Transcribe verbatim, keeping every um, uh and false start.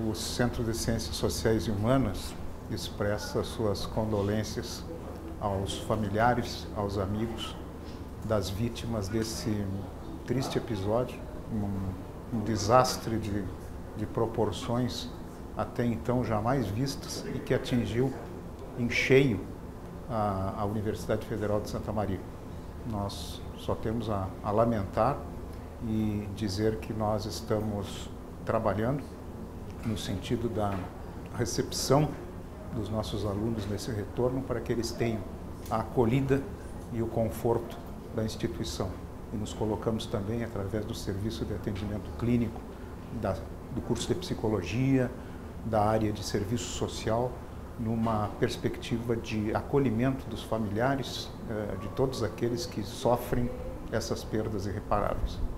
O Centro de Ciências Sociais e Humanas expressa suas condolências aos familiares, aos amigos das vítimas desse triste episódio, um, um desastre de, de proporções até então jamais vistas e que atingiu em cheio a, a Universidade Federal de Santa Maria. Nós só temos a, a lamentar e dizer que nós estamos trabalhando no sentido da recepção dos nossos alunos nesse retorno para que eles tenham a acolhida e o conforto da instituição. E nos colocamos também, através do serviço de atendimento clínico, da, do curso de psicologia, da área de serviço social, numa perspectiva de acolhimento dos familiares, eh, de todos aqueles que sofrem essas perdas irreparáveis.